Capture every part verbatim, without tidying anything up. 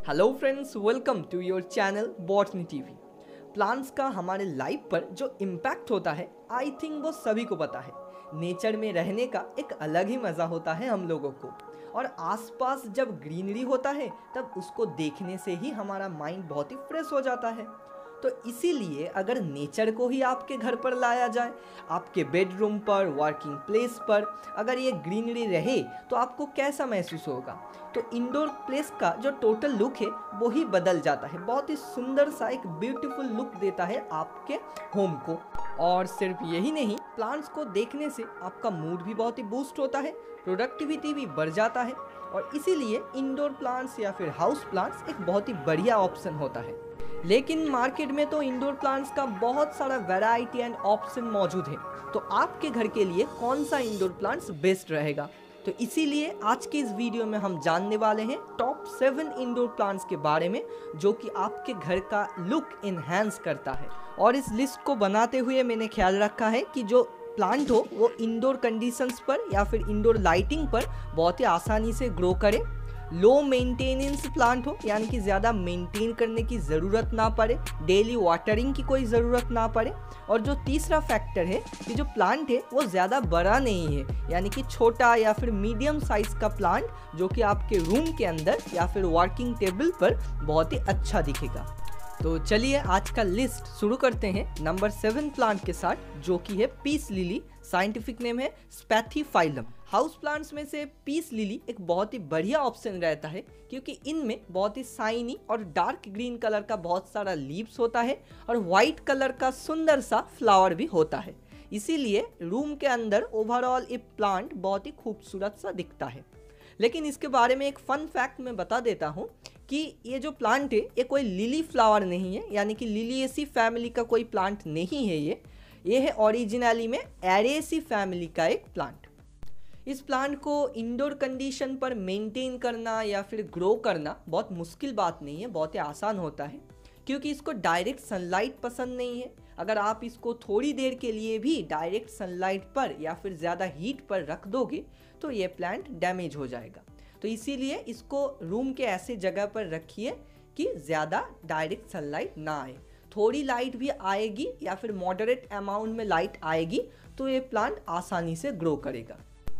Hello friends, welcome to your channel botany TV. Plants का हमारे life पर जो इम्पैक्ट होता है, आई थिंक वो सभी को पता है। नेचर में रहने का एक अलग ही मज़ा होता है हम लोगों को, और आसपास जब ग्रीनरी होता है तब उसको देखने से ही हमारा माइंड बहुत ही फ्रेश हो जाता है। तो इसीलिए अगर नेचर को ही आपके घर पर लाया जाए, आपके बेडरूम पर, वर्किंग प्लेस पर अगर ये ग्रीनरी रहे तो आपको कैसा महसूस होगा। तो इंडोर प्लेस का जो टोटल लुक है वो ही बदल जाता है, बहुत ही सुंदर सा एक ब्यूटीफुल लुक देता है आपके होम को। और सिर्फ यही नहीं, प्लांट्स को देखने से आपका मूड भी बहुत ही बूस्ट होता है, प्रोडक्टिविटी भी बढ़ जाता है, और इसीलिए इंडोर प्लांट्स या फिर हाउस प्लांट्स एक बहुत ही बढ़िया ऑप्शन होता है। लेकिन मार्केट में तो इंडोर प्लांट्स का बहुत सारा वैरायटी एंड ऑप्शन मौजूद है, तो आपके घर के लिए कौन सा इंडोर प्लांट्स बेस्ट रहेगा। तो इसीलिए आज के इस वीडियो में हम जानने वाले हैं टॉप सेवन इंडोर प्लांट्स के बारे में, जो कि आपके घर का लुक इन्हांस करता है। और इस लिस्ट को बनाते हुए मैंने ख्याल रखा है कि जो प्लांट हो वो इंडोर कंडीशंस पर या फिर इंडोर लाइटिंग पर बहुत ही आसानी से ग्रो करे, लो मेंटेनेंस प्लांट हो, यानी कि ज़्यादा मेंटेन करने की ज़रूरत ना पड़े, डेली वाटरिंग की कोई ज़रूरत ना पड़े, और जो तीसरा फैक्टर है कि जो प्लांट है वो ज़्यादा बड़ा नहीं है, यानी कि छोटा या फिर मीडियम साइज़ का प्लांट जो कि आपके रूम के अंदर या फिर वर्किंग टेबल पर बहुत ही अच्छा दिखेगा। तो चलिए आज का लिस्ट शुरू करते हैं नंबर सेवन प्लांट के साथ, जो कि है पीस लिली। साइंटिफिक नेम है स्पैथीफाइलम। हाउस प्लांट्स में से पीस लिली एक बहुत ही बढ़िया ऑप्शन रहता है, क्योंकि इनमें बहुत ही शाइनी और डार्क ग्रीन कलर का बहुत सारा लीव्स होता है और वाइट कलर का सुंदर सा फ्लावर भी होता है। इसीलिए रूम के अंदर ओवरऑल ये प्लांट बहुत ही खूबसूरत सा दिखता है। लेकिन इसके बारे में एक फन फैक्ट मैं बता देता हूँ कि ये जो प्लांट है ये कोई लिली फ्लावर नहीं है, यानी कि लिलिएसी फैमिली का कोई प्लांट नहीं है। ये ये है ओरिजिनली में एरेसी फैमिली का एक प्लांट। इस प्लांट को इंडोर कंडीशन पर मेंटेन करना या फिर ग्रो करना बहुत मुश्किल बात नहीं है, बहुत ही आसान होता है, क्योंकि इसको डायरेक्ट सनलाइट पसंद नहीं है। अगर आप इसको थोड़ी देर के लिए भी डायरेक्ट सनलाइट पर या फिर ज़्यादा हीट पर रख दोगे तो ये प्लांट डैमेज हो जाएगा। तो इसीलिए इसको रूम के ऐसे जगह पर रखिए कि ज़्यादा डायरेक्ट सनलाइट ना आए। थोड़ी लाइट भी आएगी या फिर मॉडरेट अमाउंट में लाइट आएगी तो ये प्लांट आसानी से ग्रो करेगा।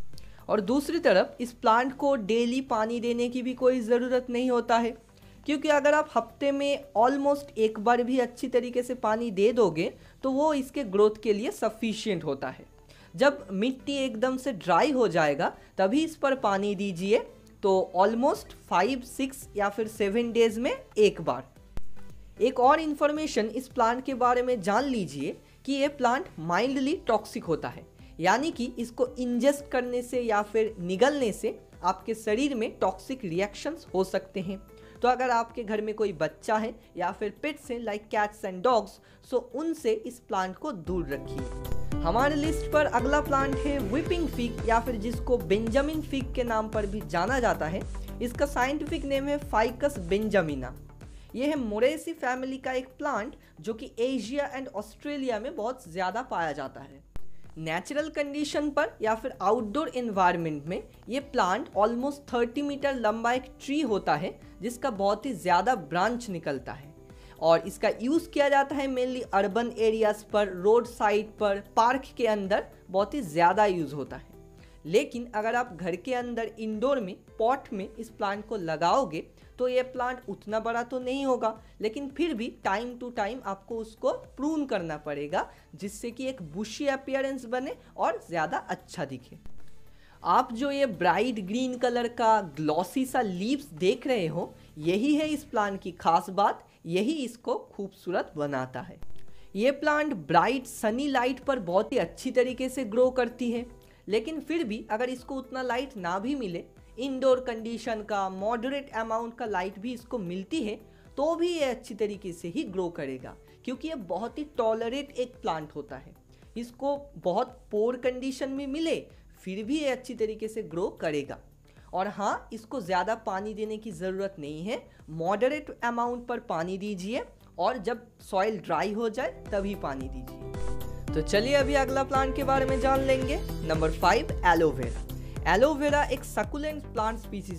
और दूसरी तरफ इस प्लांट को डेली पानी देने की भी कोई ज़रूरत नहीं होता है, क्योंकि अगर आप हफ्ते में ऑलमोस्ट एक बार भी अच्छी तरीके से पानी दे दोगे तो वो इसके ग्रोथ के लिए सफिशिएंट होता है। जब मिट्टी एकदम से ड्राई हो जाएगा तभी इस पर पानी दीजिए, तो ऑलमोस्ट फाइव सिक्स या फिर सेवन डेज में एक बार। एक और इन्फॉर्मेशन इस प्लांट के बारे में जान लीजिए कि ये प्लांट माइल्डली टॉक्सिक होता है, यानी कि इसको इंजेस्ट करने से या फिर निगलने से आपके शरीर में टॉक्सिक रिएक्शंस हो सकते हैं। तो अगर आपके घर में कोई बच्चा है या फिर पेट्स हैं like cats and dogs, so उनसे इस प्लांट को दूर रखिए। हमारे लिस्ट पर अगला प्लांट है व्हिपिंग फिग, या फिर जिसको बेंजामिन फिग के नाम पर भी जाना जाता है। इसका साइंटिफिक नेम है फाइकस बेंजामिना। यह है मोरेसी फैमिली का एक प्लांट जो कि एशिया एंड ऑस्ट्रेलिया में बहुत ज़्यादा पाया जाता है। नेचुरल कंडीशन पर या फिर आउटडोर एनवायरनमेंट में ये प्लांट ऑलमोस्ट थर्टी मीटर लंबा एक ट्री होता है, जिसका बहुत ही ज़्यादा ब्रांच निकलता है, और इसका यूज़ किया जाता है मेनली अर्बन एरियाज़ पर, रोड साइड पर, पार्क के अंदर बहुत ही ज़्यादा यूज़ होता है। लेकिन अगर आप घर के अंदर इंडोर में पॉट में इस प्लांट को लगाओगे तो ये प्लांट उतना बड़ा तो नहीं होगा, लेकिन फिर भी टाइम टू टाइम आपको उसको प्रून करना पड़ेगा, जिससे कि एक बुशी अपीयरेंस बने और ज़्यादा अच्छा दिखे। आप जो ये ब्राइट ग्रीन कलर का ग्लॉसी सा लीव्स देख रहे हो, यही है इस प्लांट की खास बात, यही इसको खूबसूरत बनाता है। ये प्लांट ब्राइट सनी लाइट पर बहुत ही अच्छी तरीके से ग्रो करती है, लेकिन फिर भी अगर इसको उतना लाइट ना भी मिले, इंडोर कंडीशन का मॉडरेट अमाउंट का लाइट भी इसको मिलती है, तो भी ये अच्छी तरीके से ही ग्रो करेगा, क्योंकि ये बहुत ही टॉलरेट एक प्लांट होता है। इसको बहुत पोर कंडीशन में मिले फिर भी ये अच्छी तरीके से ग्रो करेगा। और हाँ, इसको ज़्यादा पानी देने की ज़रूरत नहीं है, मॉडरेट अमाउंट पर पानी दीजिए, और जब सॉइल ड्राई हो जाए तभी पानी दीजिए। तो चलिए अभी अगला प्लांट के बारे में जान लेंगे। Number five, aloe vera. एलोवेरा एक सकुलेंट प्लांट स्पीसीज है।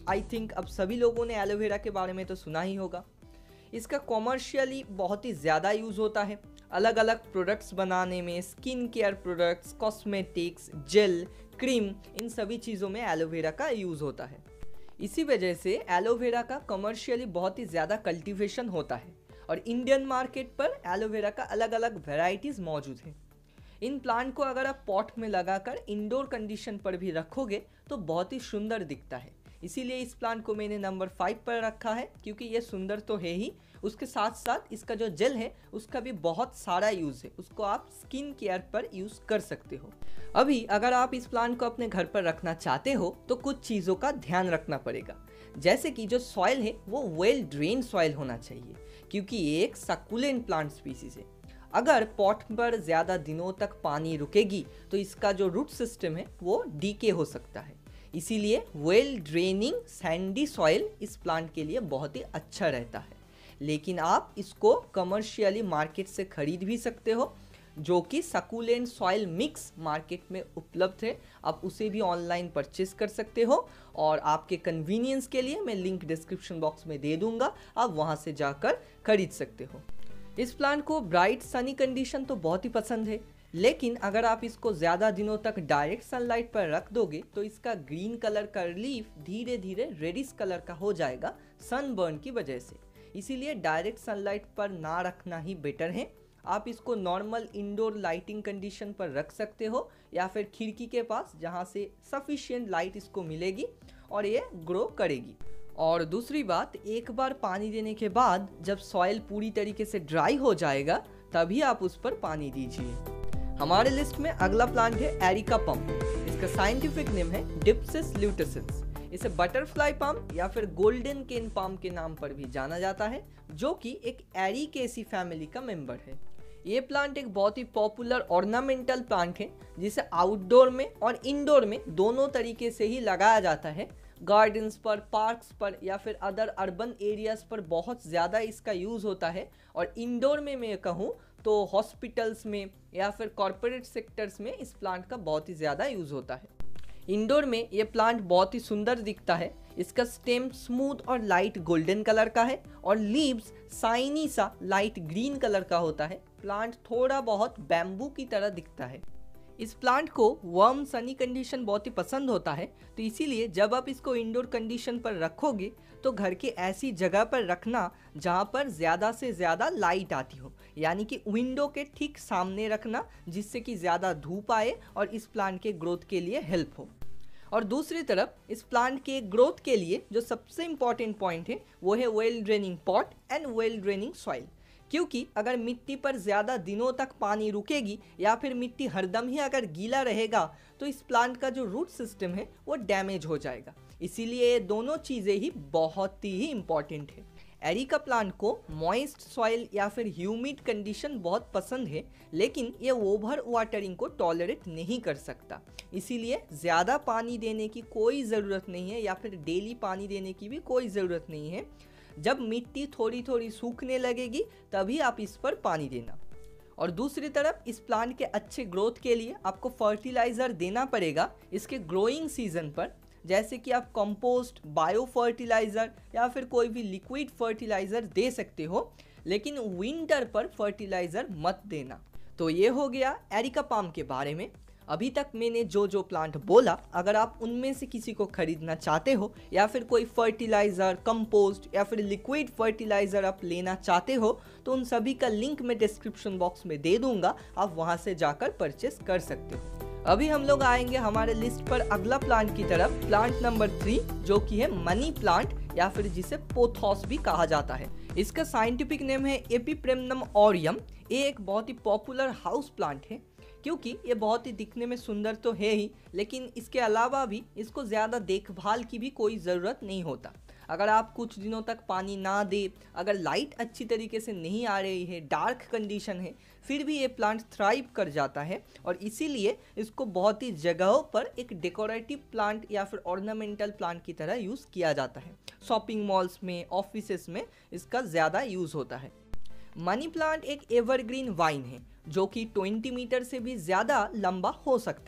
आई थिंक अब सभी लोगों ने एलोवेरा के बारे में तो सुना ही होगा। इसका कॉमर्शियली बहुत ही ज़्यादा यूज़ होता है अलग अलग प्रोडक्ट्स बनाने में, skin care products, cosmetics, gel, cream, इन सभी चीज़ों में एलोवेरा का यूज़ होता है। इसी वजह से एलोवेरा का कमर्शियली बहुत ही ज़्यादा कल्टीवेशन होता है और इंडियन मार्केट पर एलोवेरा का अलग अलग वेराइटीज़ मौजूद हैं। इन प्लांट को अगर आप पॉट में लगाकर इंडोर कंडीशन पर भी रखोगे तो बहुत ही सुंदर दिखता है, इसीलिए इस प्लांट को मैंने नंबर फाइव पर रखा है, क्योंकि ये सुंदर तो है ही, उसके साथ साथ इसका जो जेल है उसका भी बहुत सारा यूज़ है, उसको आप स्किन केयर पर यूज़ कर सकते हो। अभी अगर आप इस प्लांट को अपने घर पर रखना चाहते हो तो कुछ चीज़ों का ध्यान रखना पड़ेगा, जैसे कि जो सॉइल है वो वेल ड्रेन सॉइल होना चाहिए, क्योंकि ये एक सक्यूलेंट प्लांट स्पीसीज है। अगर पॉट पर ज़्यादा दिनों तक पानी रुकेगी तो इसका जो रूट सिस्टम है वो डीके हो सकता है, इसीलिए वेल ड्रेनिंग सैंडी सॉइल इस प्लांट के लिए बहुत ही अच्छा रहता है। लेकिन आप इसको कमर्शियली मार्केट से खरीद भी सकते हो, जो कि सक्यूलेंट सॉइल मिक्स मार्केट में उपलब्ध है, आप उसे भी ऑनलाइन परचेज कर सकते हो और आपके कन्वीनियंस के लिए मैं लिंक डिस्क्रिप्शन बॉक्स में दे दूंगा, आप वहां से जाकर खरीद सकते हो। इस प्लांट को ब्राइट सनी कंडीशन तो बहुत ही पसंद है, लेकिन अगर आप इसको ज़्यादा दिनों तक डायरेक्ट सनलाइट पर रख दोगे तो इसका ग्रीन कलर का लीफ धीरे धीरे रेडिश कलर का हो जाएगा सनबर्न की वजह से, इसीलिए डायरेक्ट सनलाइट पर ना रखना ही बेटर है। आप इसको नॉर्मल इंडोर लाइटिंग कंडीशन पर रख सकते हो या फिर खिड़की के पास, जहाँ से सफिशिएंट लाइट इसको मिलेगी और ये ग्रो करेगी। और दूसरी बात, एक बार पानी देने के बाद जब सॉइल पूरी तरीके से ड्राई हो जाएगा तभी आप उस पर पानी दीजिए। हमारे लिस्ट में अगला प्लांट है एरिका पम। इसका साइंटिफिक नेम है डिप्सिस ल्यूटेसिस। इसे बटरफ्लाई पाम या फिर गोल्डन केन पाम के नाम पर भी जाना जाता है, जो कि एक एरिकेसी फैमिली का मेंबर है। ये प्लांट एक बहुत ही पॉपुलर ऑर्नामेंटल प्लांट है, जिसे आउटडोर में और इंडोर में दोनों तरीके से ही लगाया जाता है। गार्डन्स पर, पार्क्स पर या फिर अदर अर्बन एरियाज पर बहुत ज़्यादा इसका यूज़ होता है, और इंडोर में मैं कहूँ तो हॉस्पिटल्स में या फिर कॉरपोरेट सेक्टर्स में इस प्लांट का बहुत ही ज़्यादा यूज़ होता है। इंडोर में ये प्लांट बहुत ही सुंदर दिखता है। इसका स्टेम स्मूथ और लाइट गोल्डन कलर का है और लीव्स साइनी सा लाइट ग्रीन कलर का होता है। प्लांट थोड़ा बहुत बैम्बू की तरह दिखता है। इस प्लांट को वार्म सनी कंडीशन बहुत ही पसंद होता है, तो इसीलिए जब आप इसको इंडोर कंडीशन पर रखोगे तो घर के ऐसी जगह पर रखना जहाँ पर ज़्यादा से ज़्यादा लाइट आती हो, यानी कि विंडो के ठीक सामने रखना, जिससे कि ज़्यादा धूप आए और इस प्लांट के ग्रोथ के लिए हेल्प हो। और दूसरी तरफ इस प्लांट के ग्रोथ के लिए जो सबसे इम्पॉर्टेंट पॉइंट है वो है well draining pot and well draining soil, क्योंकि अगर मिट्टी पर ज़्यादा दिनों तक पानी रुकेगी या फिर मिट्टी हरदम ही अगर गीला रहेगा तो इस प्लांट का जो रूट सिस्टम है वो डैमेज हो जाएगा। इसीलिए ये दोनों चीज़ें ही बहुत ही इम्पॉर्टेंट है। एरिका प्लांट को मॉइस्ट सॉइल या फिर ह्यूमिड कंडीशन बहुत पसंद है, लेकिन ये ओवर वाटरिंग को टॉलरेट नहीं कर सकता, इसीलिए ज़्यादा पानी देने की कोई ज़रूरत नहीं है या फिर डेली पानी देने की भी कोई ज़रूरत नहीं है। जब मिट्टी थोड़ी थोड़ी सूखने लगेगी तभी आप इस पर पानी देना। और दूसरी तरफ इस प्लांट के अच्छे ग्रोथ के लिए आपको फर्टिलाइज़र देना पड़ेगा इसके ग्रोइंग सीजन पर, जैसे कि आप कंपोस्ट, बायो फर्टिलाइज़र या फिर कोई भी लिक्विड फर्टिलाइज़र दे सकते हो, लेकिन विंटर पर फर्टिलाइज़र मत देना। तो ये हो गया एरिका पाम के बारे में। अभी तक मैंने जो जो प्लांट बोला, अगर आप उनमें से किसी को खरीदना चाहते हो या फिर कोई फर्टिलाइज़र, कंपोस्ट या फिर लिक्विड फर्टिलाइज़र आप लेना चाहते हो तो उन सभी का लिंक मैं डिस्क्रिप्शन बॉक्स में दे दूंगा, आप वहां से जाकर परचेस कर सकते हो। अभी हम लोग आएंगे हमारे लिस्ट पर अगला प्लांट की तरफ, प्लांट नंबर थ्री, जो कि है मनी प्लांट या फिर जिसे पोथोस भी कहा जाता है। इसका साइंटिफिक नेम है एपिप्रेमनम ऑरियम। ये एक बहुत ही पॉपुलर हाउस प्लांट है, क्योंकि ये बहुत ही दिखने में सुंदर तो है ही, लेकिन इसके अलावा भी इसको ज़्यादा देखभाल की भी कोई ज़रूरत नहीं होता। अगर आप कुछ दिनों तक पानी ना दे, अगर लाइट अच्छी तरीके से नहीं आ रही है, डार्क कंडीशन है, फिर भी ये प्लांट थ्राइव कर जाता है, और इसीलिए इसको बहुत ही जगहों पर एक डेकोरेटिव प्लांट या फिर ऑर्नामेंटल प्लांट की तरह यूज़ किया जाता है। शॉपिंग मॉल्स में, ऑफिसेस में इसका ज़्यादा यूज़ होता है। मनी प्लांट एक एवरग्रीन वाइन है जो कि बीस मीटर से भी ज़्यादा लंबा हो सकता है।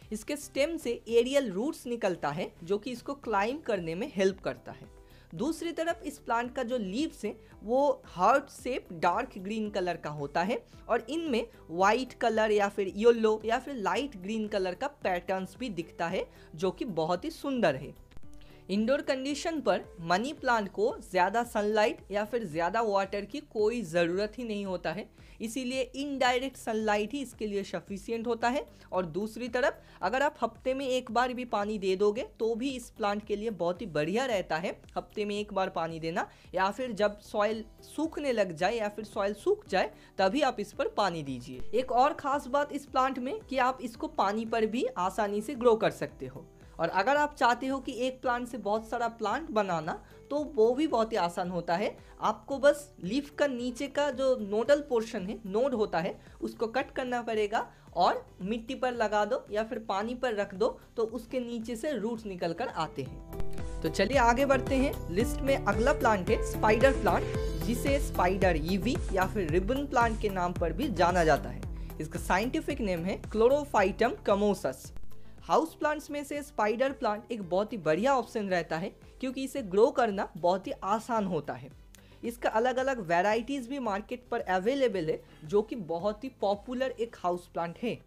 इसके स्टेम से एरियल रूट्स निकलता है जो कि इसको क्लाइंब करने में हेल्प करता है। दूसरी तरफ इस प्लांट का जो लीव्स है वो heart shape dark green colour का होता है और इनमें वाइट कलर या फिर येलो या फिर लाइट ग्रीन कलर का पैटर्न्स भी दिखता है जो कि बहुत ही सुंदर है। इंडोर कंडीशन पर मनी प्लांट को ज़्यादा सनलाइट या फिर ज़्यादा वाटर की कोई ज़रूरत ही नहीं होता है, इसीलिए इनडायरेक्ट सनलाइट ही इसके लिए सफिशियंट होता है। और दूसरी तरफ अगर आप हफ्ते में एक बार भी पानी दे दोगे तो भी इस प्लांट के लिए बहुत ही बढ़िया रहता है हफ्ते में एक बार पानी देना, या फिर जब सॉइल सूखने लग जाए या फिर सॉइल सूख जाए तभी आप इस पर पानी दीजिए। एक और ख़ास बात इस प्लांट में कि आप इसको पानी पर भी आसानी से ग्रो कर सकते हो, और अगर आप चाहते हो कि एक प्लांट से बहुत सारा प्लांट बनाना तो वो भी बहुत ही आसान होता है। आपको बस लीफ का नीचे का जो नोडल पोर्शन है, नोड होता है, उसको कट करना पड़ेगा और मिट्टी पर लगा दो या फिर पानी पर रख दो तो उसके नीचे से रूट्स निकल कर आते हैं। तो चलिए आगे बढ़ते हैं। लिस्ट में अगला प्लांट है स्पाइडर प्लांट, जिसे स्पाइडर ईवी या फिर रिबन प्लांट के नाम पर भी जाना जाता है। इसका साइंटिफिक नेम है क्लोरोफाइटम कमोसस। हाउस प्लांट्स में से स्पाइडर प्लांट एक बहुत ही बढ़िया ऑप्शन रहता है क्योंकि इसे ग्रो करना बहुत ही आसान होता है। इसका अलग अलग वैरायटीज़ भी मार्केट पर अवेलेबल है जो कि बहुत ही पॉपुलर एक हाउस प्लांट है।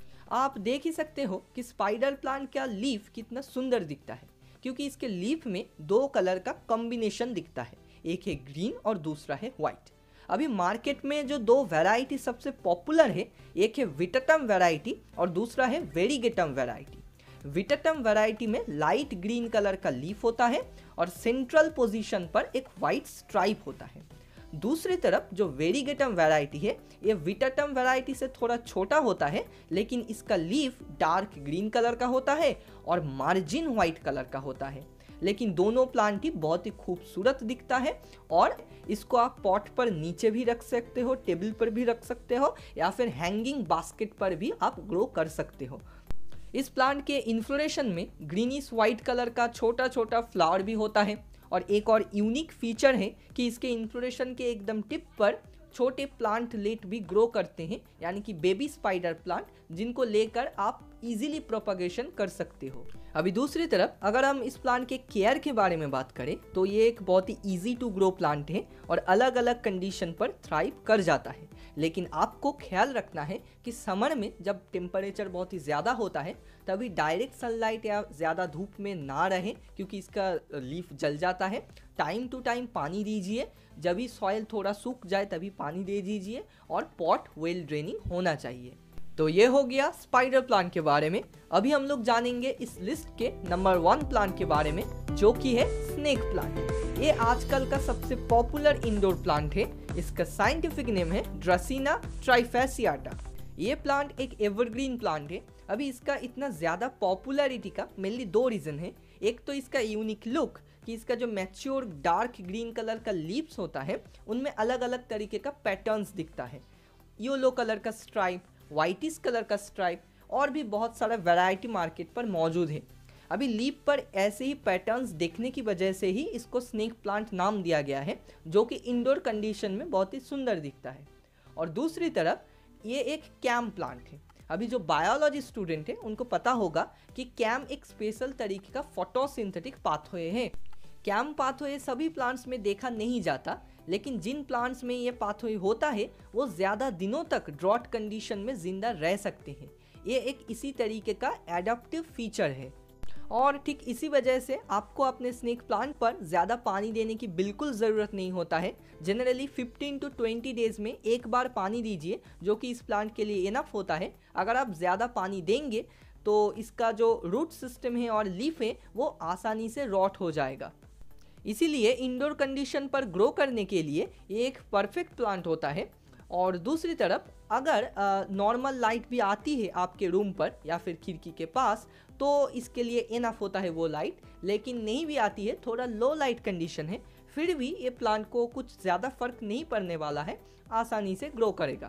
आप देख ही सकते हो कि स्पाइडर प्लांट का लीफ कितना सुंदर दिखता है क्योंकि इसके लीफ में दो कलर का कॉम्बिनेशन दिखता है, एक है ग्रीन और दूसरा है वाइट। अभी मार्केट में जो दो वैरायटी सबसे पॉपुलर है, एक है विटटम वैरायटी और दूसरा है वेरीगेटम वैरायटी। विटटम वैरायटी में लाइट ग्रीन कलर का लीफ होता है और सेंट्रल पोजीशन पर एक वाइट स्ट्राइप होता है। दूसरी तरफ जो वेरीगेटम वैरायटी है, ये विटटम वैरायटी से थोड़ा छोटा होता है लेकिन इसका लीफ डार्क ग्रीन कलर का होता है और मार्जिन वाइट कलर का होता है। लेकिन दोनों प्लांट ही बहुत ही खूबसूरत दिखता है और इसको आप पॉट पर नीचे भी रख सकते हो, टेबल पर भी रख सकते हो या फिर हैंगिंग बास्केट पर भी आप ग्रो कर सकते हो। इस प्लांट के इन्फ्लोरेशन में ग्रीनिश वाइट कलर का छोटा छोटा फ्लावर भी होता है और एक और यूनिक फीचर है कि इसके इन्फ्लोरेशन के एकदम टिप पर छोटे प्लांट लेट भी ग्रो करते हैं, यानी कि बेबी स्पाइडर प्लांट, जिनको लेकर आप इजीली प्रोपगेशन कर सकते हो। अभी दूसरी तरफ अगर हम इस प्लांट के केयर के बारे में बात करें तो ये एक बहुत ही इजी टू ग्रो प्लांट है और अलग अलग कंडीशन पर थ्राइव कर जाता है। लेकिन आपको ख्याल रखना है कि समर में जब टेम्परेचर बहुत ही ज़्यादा होता है तभी डायरेक्ट सनलाइट या ज़्यादा धूप में ना रहें क्योंकि इसका लीफ जल जाता है। टाइम टू टाइम पानी दीजिए, जब भी सॉइल थोड़ा सूख जाए तभी पानी दे दीजिए और पॉट वेल ड्रेनिंग होना चाहिए। तो ये हो गया स्पाइडर प्लांट के बारे में। अभी हम लोग जानेंगे इस लिस्ट के नंबर वन प्लांट के बारे में जो कि है स्नेक प्लांट। ये आजकल का सबसे पॉपुलर इंडोर प्लांट है। इसका साइंटिफिक नेम है ड्रेसिना ट्राइफेसियाटा। ये प्लांट एक एवरग्रीन प्लांट है। अभी इसका इतना ज़्यादा पॉपुलैरिटी का मेनली दो रीज़न है। एक तो इसका यूनिक लुक कि इसका जो मैच्योर डार्क ग्रीन कलर का लीव्स होता है उनमें अलग अलग तरीके का पैटर्न्स दिखता है, येलो कलर का स्ट्राइप, वाइटिश कलर का स्ट्राइप और भी बहुत सारा वैरायटी मार्केट पर मौजूद है। अभी लीफ पर ऐसे ही पैटर्न्स देखने की वजह से ही इसको स्नेक प्लांट नाम दिया गया है जो कि इंडोर कंडीशन में बहुत ही सुंदर दिखता है। और दूसरी तरफ ये एक कैम प्लांट है। अभी जो बायोलॉजी स्टूडेंट है उनको पता होगा कि कैम एक स्पेशल तरीके का फोटोसिंथेटिक पाथवे है। कैम पाथवे सभी प्लांट्स में देखा नहीं जाता, लेकिन जिन प्लांट्स में ये पाथवे होता है वो ज़्यादा दिनों तक ड्रॉट कंडीशन में ज़िंदा रह सकते हैं। ये एक इसी तरीके का एडाप्टिव फीचर है और ठीक इसी वजह से आपको अपने स्नेक प्लांट पर ज़्यादा पानी देने की बिल्कुल ज़रूरत नहीं होता है। Generally fifteen to twenty days में एक बार पानी दीजिए जो कि इस प्लांट के लिए इनफ होता है। अगर आप ज़्यादा पानी देंगे तो इसका जो रूट सिस्टम है और लीफ है वो आसानी से रॉट हो जाएगा। इसीलिए इंडोर कंडीशन पर ग्रो करने के लिए ये एक परफेक्ट प्लांट होता है। और दूसरी तरफ अगर नॉर्मल लाइट भी आती है आपके रूम पर या फिर खिड़की के पास तो इसके लिए इनफ होता है वो लाइट, लेकिन नहीं भी आती है, थोड़ा लो लाइट कंडीशन है, फिर भी ये प्लांट को कुछ ज़्यादा फर्क नहीं पड़ने वाला है, आसानी से ग्रो करेगा।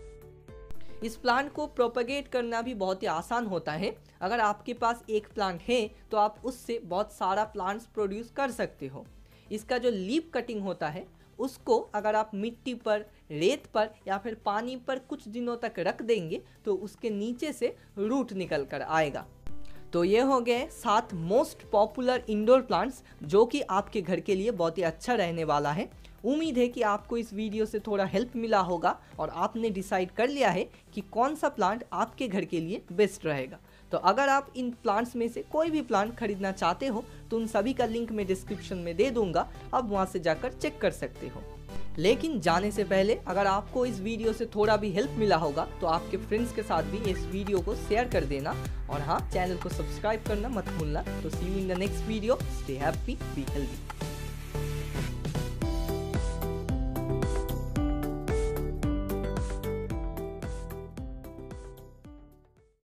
इस प्लांट को प्रोपगेट करना भी बहुत ही आसान होता है। अगर आपके पास एक प्लांट है तो आप उससे बहुत सारा प्लांट्स प्रोड्यूस कर सकते हो। इसका जो लीफ कटिंग होता है उसको अगर आप मिट्टी पर, रेत पर या फिर पानी पर कुछ दिनों तक रख देंगे तो उसके नीचे से रूट निकल कर आएगा। तो ये हो गए सात मोस्ट पॉपुलर इंडोर प्लांट्स जो कि आपके घर के लिए बहुत ही अच्छा रहने वाला है। उम्मीद है कि आपको इस वीडियो से थोड़ा हेल्प मिला होगा और आपने डिसाइड कर लिया है कि कौन सा प्लांट आपके घर के लिए बेस्ट रहेगा। तो अगर आप इन प्लांट्स में से कोई भी प्लांट खरीदना चाहते हो तो उन सभी का लिंक मैं डिस्क्रिप्शन में दे दूंगा, आप वहां से जाकर चेक कर सकते हो। लेकिन जाने से पहले अगर आपको इस वीडियो से थोड़ा भी हेल्प मिला होगा तो आपके फ्रेंड्स के साथ भी इस वीडियो को शेयर कर देना और हाँ, चैनल को सब्सक्राइब करना मत भूलना। तो see you in the next video. Stay happy, be healthy.